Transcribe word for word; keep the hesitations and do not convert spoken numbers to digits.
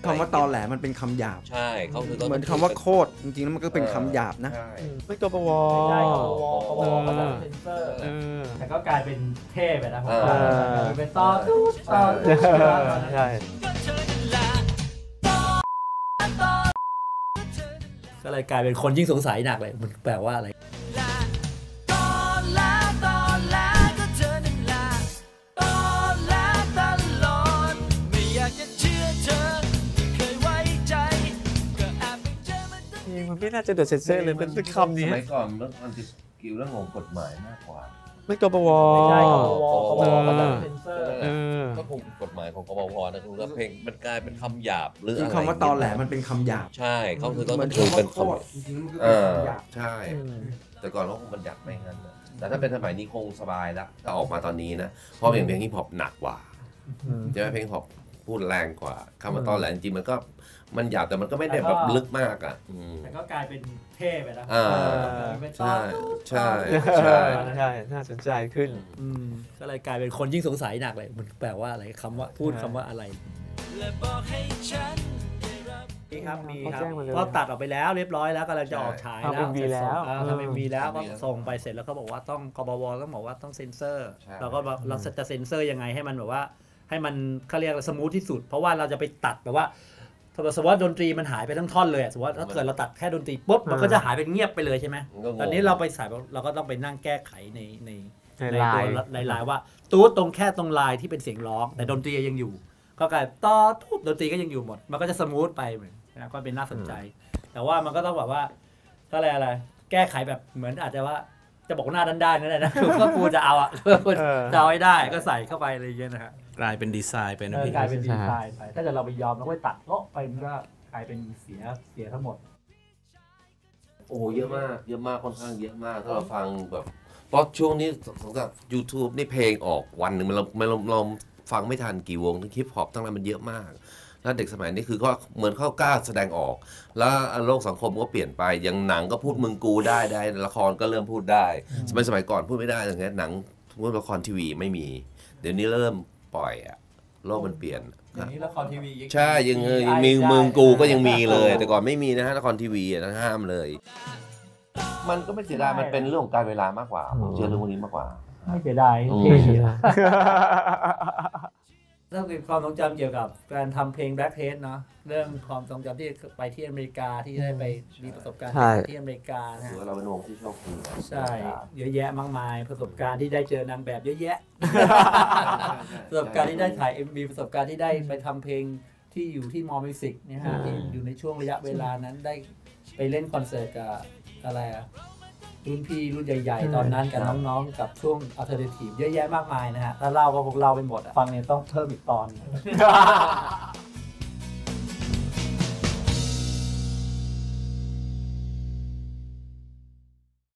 คำว่าตอแหลมันเป็นคำหยาบใช่เขาคือเหมือนคำว่าโคตรจริงๆแล้วมันก็เป็นคำหยาบนะไม่กปวใช่กปวกปวก็จะเซ็นเซอร์แต่ก็กลายเป็นเท่ไปนะผมเป็นต่อตู้ต่อใช่ก็เลยกลายเป็นคนยิ่งสงสัยหนักเลยมันแปลว่าอะไรมันไม่น่าจะเดือดเซ็นเซอร์เลยเป็นคำนี้สมัยก่อนมันติดเกี่ยวเรื่องของกฎหมายมากกว่าไม่กปวใช่กปวกปวก็จะเซ็นเซอร์ก็คงกฎหมายของกปวนะคือว่าเพลงมันกลายเป็นคำหยาบหรืออะไรคำว่าตอแหลมันเป็นคำหยาบใช่เขาคือต้องถือเป็นคำจริงๆมันก็เป็นคำหยาบใช่แต่ก่อนเขาคงมันหยาบไม่งั้นแต่ถ้าเป็นสมัยนี้คงสบายละถ้าออกมาตอนนี้นะเพราะเพลงเพลงฮิปฮอปหนักกว่าใช่ไหมเพลงฮิปฮอปพูดแรงกว่าคำว่าตอแหลจริงๆมันก็มันหยาบแต่มันก็ไม่ได้แบบลึกมากอ่ะแต่ก็กลายเป็นเท่ไปแล้วใช่ใช่ใช่ใช่น่าสนใจขึ้นก็เลยกลายเป็นคนยิ่งสงสัยหนักเลยมันแปลว่าอะไรคำว่าพูดคำว่าอะไรนี่ครับมีครับก็ตัดออกไปแล้วเรียบร้อยแล้วกำลังจะออกฉายแล้วทำเอ็มวีแล้วทำเอ็มวีแล้วก็ส่งไปเสร็จแล้วเขาบอกว่าต้องกบวต้องบอกว่าต้องเซ็นเซอร์เราก็เราจะเซ็นเซอร์ยังไงให้มันแบบว่าให้มันเขาเรียกสมูทที่สุดเพราะว่าเราจะไปตัดแบบว่าสมมติว่าดนตรีมันหายไปทั้งท่อนเลยสมมติว่าถ้าเกิดเราตัดแค่ดนตรีปุ๊บมันก็จะหายไปเงียบไปเลยใช่ไหมตอนนี้เราไปใส่เราก็ต้องไปนั่งแก้ไขในในในตัวหลายๆว่าตู้ตรงแค่ตรงลายที่เป็นเสียงร้องแต่ดนตรียังอยู่ก็กลายต่อทุบดนตรีก็ยังอยู่หมดมันก็จะสมูทไปเหมือนนะก็เป็นน่าสนใจแต่ว่ามันก็ต้องแบบว่าก็อะไรอะไรแก้ไขแบบเหมือนอาจจะว่าจะบอกหน้าด้านๆนั่นแหละนะก็กูจะเอาอ่ะจะเอาให้ได้ก็ใส่เข้าไปอะไรอย่างเงี้ยนะฮะกลายเป็นดีไซน์ไปนะพี่กลายเป็นดีไซน์ไปถ้าเกิดเราไปยอมแล้วไปตัดโลไปมันก็กลายเป็นเสียเสียทั้งหมดโอ้เยอะมากเยอะมากค่อนข้างเยอะมากถ้าเราฟังแบบเพราะช่วงนี้สำหรับ YouTube นี่เพลงออกวันหนึ่งมันเราเราเราฟังไม่ทันกี่วงทั้งฮิปฮอปทั้งนั้นมันเยอะมากแล้วเด็กสมัยนี้คือก็เหมือนเขากล้าแสดงออกแล้วโลกสังคมก็เปลี่ยนไปอย่างหนังก็พูดมึงกูได้ได้ละครก็เริ่มพูดได้สมัยสมัยก่อนพูดไม่ได้อย่างเงี้ยหนังพูดละครทีวีไม่มีเดี๋ยวนี้เริ่มปล่อยอะโลกมันเปลี่ยนอย่างนี้ละครทีวีใช่ยังมีมึงกูก็ยังมีเลยแต่ก่อนไม่มีนะฮะละครทีวีอ่ะห้ามเลยมันก็ไม่เสียดายมันเป็นเรื่องของการเวลามากกว่าผมเชื่อเรื่องพวกนี้มากกว่าไม่เสียดายเท่ดีนะเรื่องความทรงจำเกี่ยวกับการทำเพลง Black Taste เนาะเรื่องความทรงจำที่ไปที่อเมริกาที่ได้ไปมีประสบการณ์ที่อเมริกานะเราเป็นวงที่โชคดีใช่เยอะแยะมากมายประสบการณ์ที่ได้เจอนางแบบเยอะแยะประสบการณ์ที่ได้ถ่าย เอ็ม วี ประสบการณ์ที่ได้ไปทำเพลงที่อยู่ที่มอมิวสิกเนี่ยฮะที่อยู่ในช่วงระยะเวลานั้นได้ไปเล่นคอนเสิร์ตกับอะไรอะรุ่นพี่รุ่นใหญ่ๆตอนนั้นกับน้องๆกับช่วงอัลเทอร์เนทีฟเยอะแยะมากมายนะฮะถ้าเล่าก็คงเล่าไปหมดฟังเนี่ยต้องเพิ่มอีกตอน